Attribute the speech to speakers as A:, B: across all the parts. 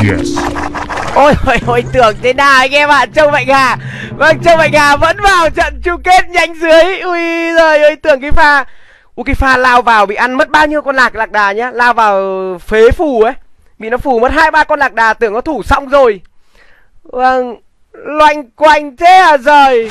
A: Yes.
B: Ôi ôi ôi, tưởng thế nào anh em ạ. Châu Mạnh Hà. Vâng, Châu Mạnh Hà vẫn vào trận chung kết nhánh dưới. Ui giời ơi, tưởng cái pha. Ui, cái pha lao vào bị ăn mất bao nhiêu con lạc đà nhá. Lao vào phế phù ấy. Bị nó phù mất 2-3 con lạc đà, tưởng nó thủ xong rồi. Vâng, loanh quanh thế à giời.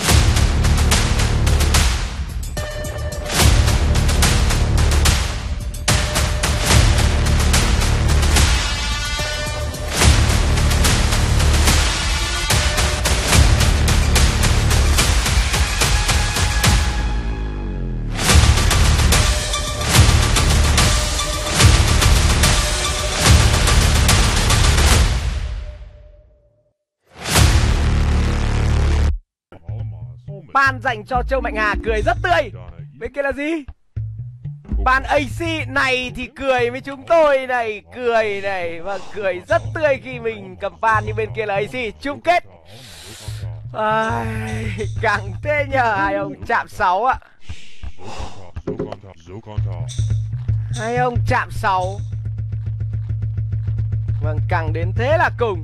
B: Ban dành cho Châu Mạnh Hà cười rất tươi. Bên kia là gì? Ban AC này thì cười với chúng tôi này. Cười này. Và cười rất tươi khi mình cầm ban. Nhưng bên kia là AC. Chung kết. Căng thế nhờ. Hai ông chạm 6 ạ. Hai ông chạm 6. Vâng, căng đến thế là cùng.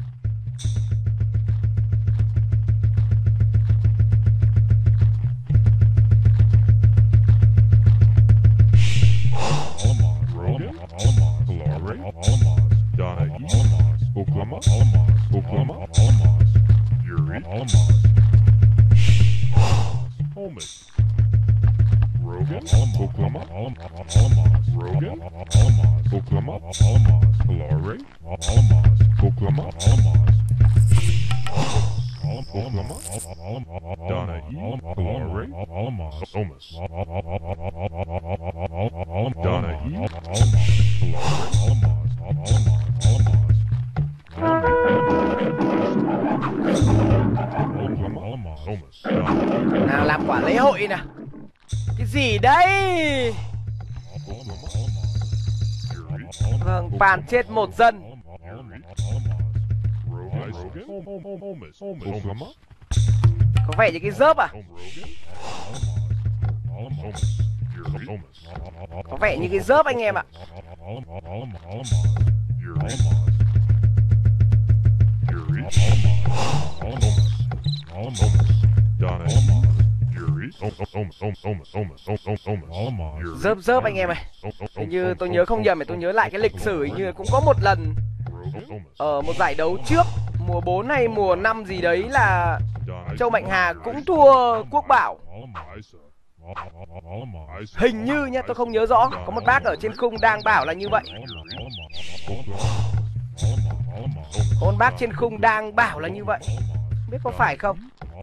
B: Nào làm quả lễ hội nào. Cái gì đấy? Vâng, bàn chết một dân. Có vẻ như cái dớp à? Có vẻ như cái dớp anh em ạ. Dớp anh em ơi. Hình như tôi nhớ không nhầm, tôi nhớ lại cái lịch sử hình như cũng có một lần ở một giải đấu trước mùa 4 hay mùa 5 gì đấy là Châu Mạnh Hà cũng thua Quốc Bảo. Hình như nha, tôi không nhớ rõ. Có một bác ở trên khung đang bảo là như vậy. Có một bác trên khung đang bảo là như vậy. Không biết có phải không?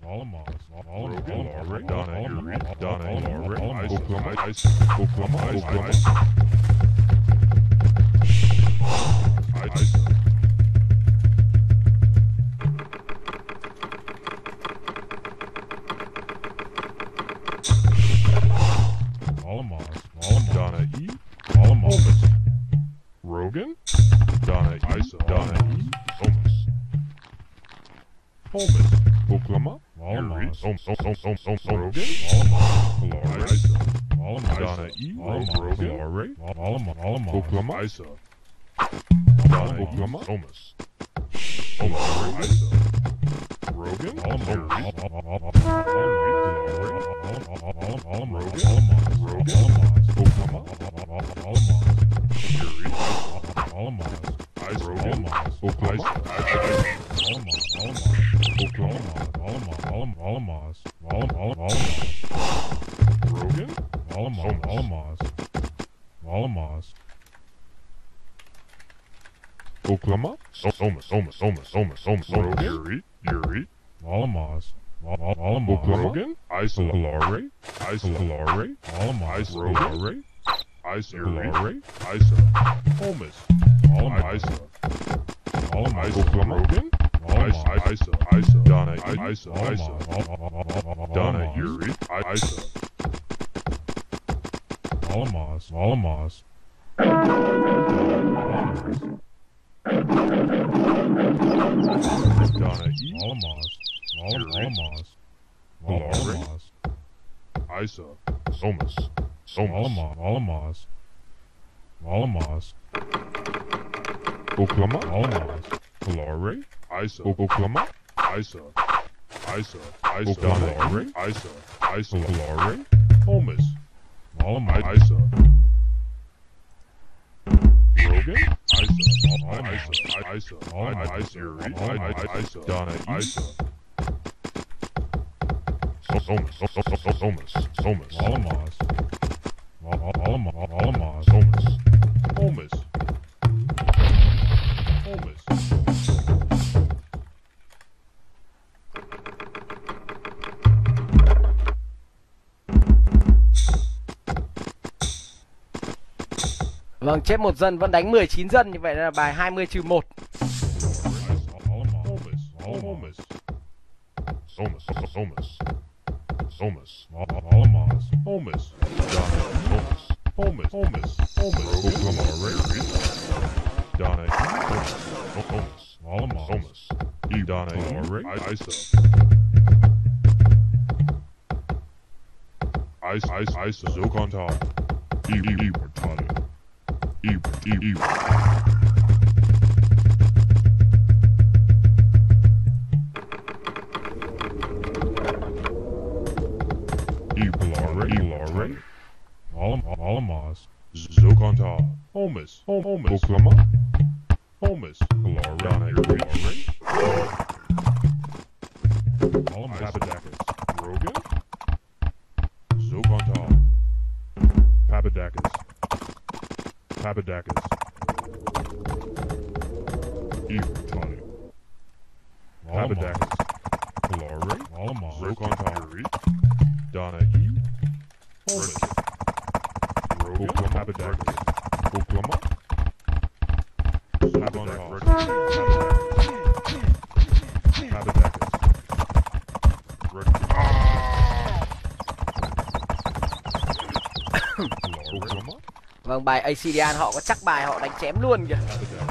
A: Rogan, Donna Isa, Donna E, Holmes, Oklahoma, Rogan, Isa, Donna E, Rogan, Oklahoma, Isa, Donna Oklahoma, Holmes, Isa, Rogan, Oklahoma, Yuri, Alamos, Oklahoma, Isolare, Isolare, Isolare, Isolare, Isa, Holmes, Isa, Oklahoma, Isa, Donna, Isa, Donna, Yuri, Isa, Alamos, Donna E. Alamos, Isa, Somas, Oklahoma. Alamos. Glory. Isa. Oklahoma. Isa. Isa. Isa. Glory. Isa. Isa. Glory. Holmes. Alamos. Isa. Rogan. Isa. Isa. Isa. Isa. Donna. Isa. Somas. Somas. Alamos. Alamos. Somas. Holmes. Holmes.
B: Vâng, chết một dân vẫn đánh 19 dân, như vậy là bài 20-1.
A: Alamos. Zokonta. Holmes. Holmes. Oklahoma. Holmes. Glory. Alamos. Papadakis. Rogan. Zokonta. Papadakis. Papadakis. Tony. Papadakis. Glory. Alamos. Zokonta. Donna E. Holmes. Oklahoma. Papadakis. Oklahoma.
B: Vâng, bài ACDan họ có chắc bài họ đánh chém luôn kìa.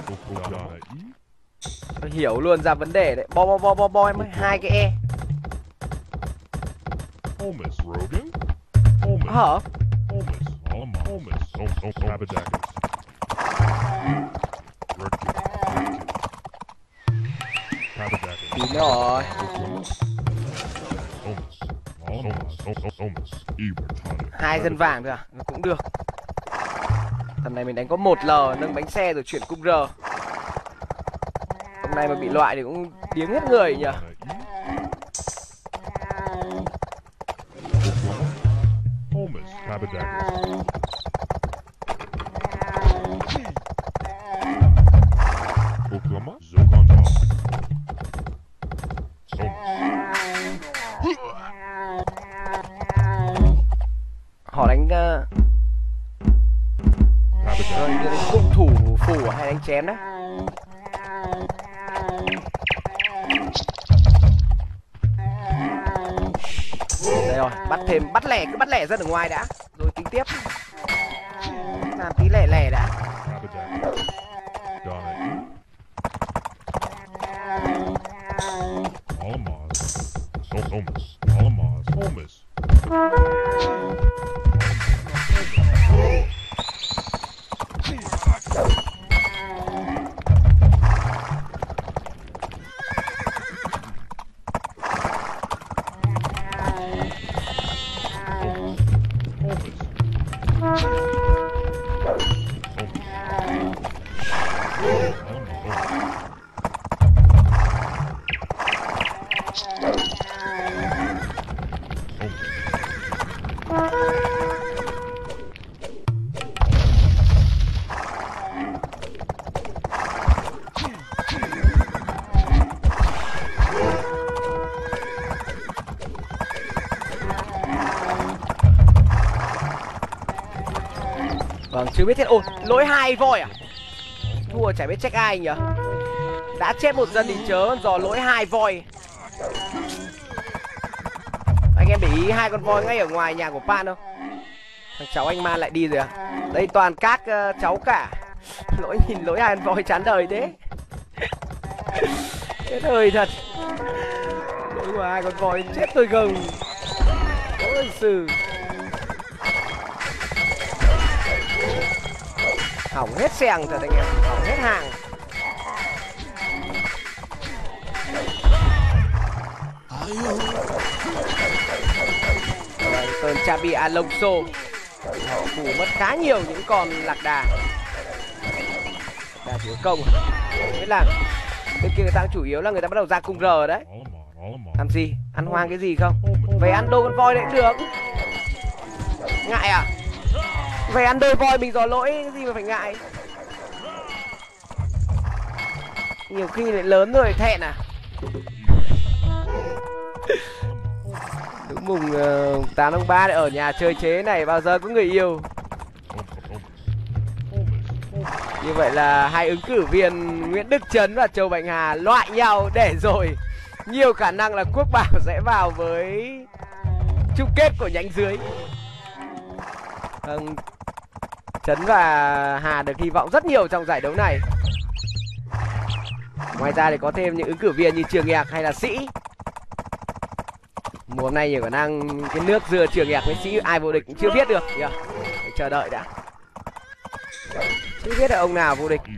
B: Tôi hiểu luôn ra vấn đề đấy. Bo em ơi, 2 cái E. Hả? Đúng rồi. Hai dân vàng thôi à? Cũng được. Tầm này mình đánh có 1L, nâng bánh xe rồi chuyển cung R. Hôm nay mà bị loại thì cũng điếng hết người nhỉ. Họ đánh cung thủ phủ hay đánh chém đấy. Đây rồi, bắt thêm, bắt lẻ, cứ bắt lẻ dân ở ngoài đã rồi tính tiếp. Làm tí lẻ lẻ đã. Vâng, chưa biết thế. Ôi, lỗi 2 voi à? Thua chả biết trách ai nhỉ? Đã chết một dân thì chớ, dò lỗi 2 voi. Anh em để ý 2 con voi ngay ở ngoài nhà của Pan không? Thằng cháu anh Man lại đi rồi à? Đây toàn các cháu cả. Lỗi, nhìn lỗi 2 con voi chán đời thế. Chết đời thật. Lỗi của 2 con voi chết tôi gồng. Ôi sự. Hỏng hết xèng thật anh em, hỏng hết hàng. Tên Xabi Alonso họ phủ mất khá nhiều những con lạc đà. Đà thiếu công biết là bên kia người ta chủ yếu là người ta bắt đầu ra cung R đấy. Làm gì? Ăn hoang cái gì không? Về ăn đôi con voi đấy cũng được. Ngại à? Về ăn đôi voi mình giò lỗi cái gì mà phải ngại. Nhiều khi lại lớn rồi thẹn à. Đúng mùng 8 tháng 3 ở nhà chơi chế này bao giờ có người yêu. Như vậy là hai ứng cử viên Nguyễn Đức Chấn và Châu Bạch Hà loại nhau để rồi nhiều khả năng là Quốc Bảo sẽ vào với chung kết của nhánh dưới. Chấn và Hà được hy vọng rất nhiều trong giải đấu này. Ngoài ra thì có thêm những ứng cử viên như Trường Nhạc hay là Sĩ. Mùa hôm nay nhiều khả năng cái nước dừa Trường Nhạc với Sĩ ai vô địch cũng chưa biết được. Phải chờ đợi đã. Chưa biết là ông nào vô địch.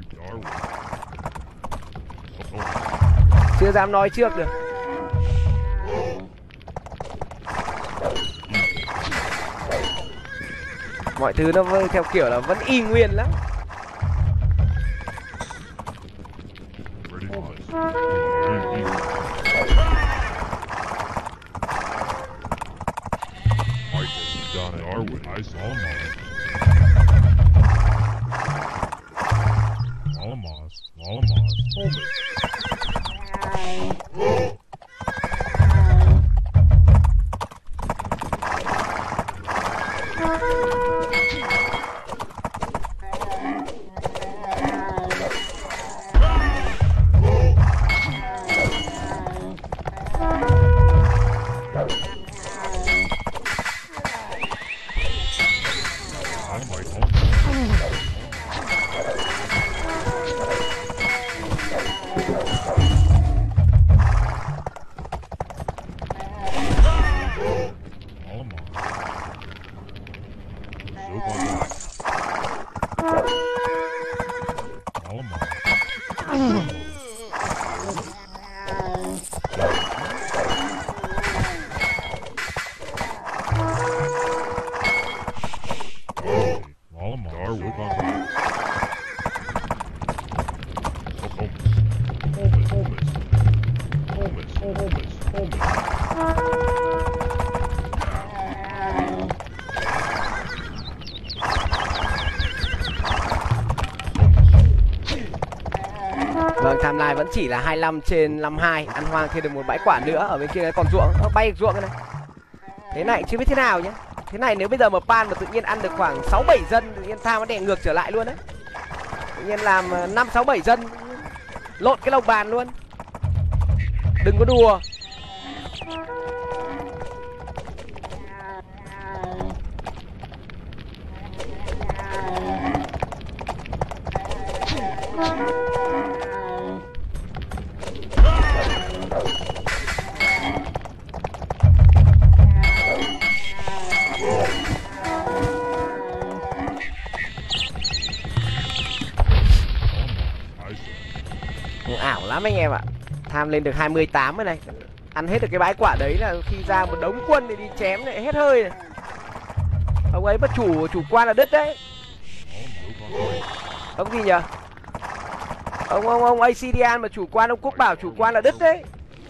B: Chưa dám nói trước được. Mọi thứ nó theo kiểu là vẫn y nguyên lắm. Vâng, timeline vẫn chỉ là 25/52. Ăn hoang thêm được một bãi quả nữa. Ở bên kia còn ruộng, bay được ruộng cái này. Thế này chưa biết thế nào nhá. Thế này nếu bây giờ mà pan mà tự nhiên ăn được khoảng 6-7 dân, tự nhiên tham nó đè ngược trở lại luôn đấy. Tự nhiên làm 5-6-7 dân lộn cái lồng bàn luôn. Đừng có đùa. Ảo lắm anh em ạ. Tham lên được 28 rồi này. Ăn hết được cái bãi quả đấy là khi ra một đống quân thì đi chém lại hết hơi này. Ông ấy bất chủ quan là đứt đấy. Ông gì nhỉ? Ông ACDan mà chủ quan, ông Quốc Bảo chủ quan là đứt đấy.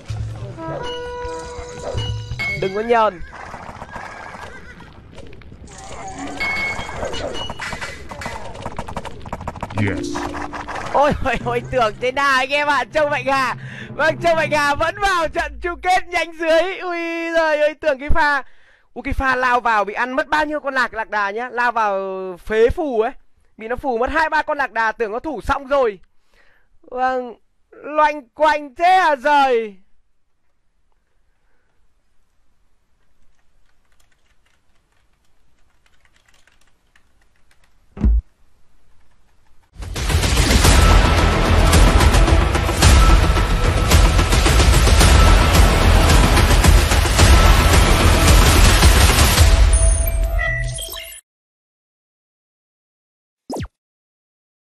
B: Đừng có nhờn.
A: Yes.
B: Ôi tưởng thế nào anh em ạ. Châu Bạch Hà. Vâng, Châu Bạch Hà vẫn vào trận chung kết nhánh dưới. Ui giời ơi, tưởng cái pha. Cái pha lao vào bị ăn mất bao nhiêu con lạc đà nhá. Lao vào phế phù ấy. Bị nó phù mất 2-3 con lạc đà, tưởng nó thủ xong rồi. Vâng, loanh quanh thế à giời.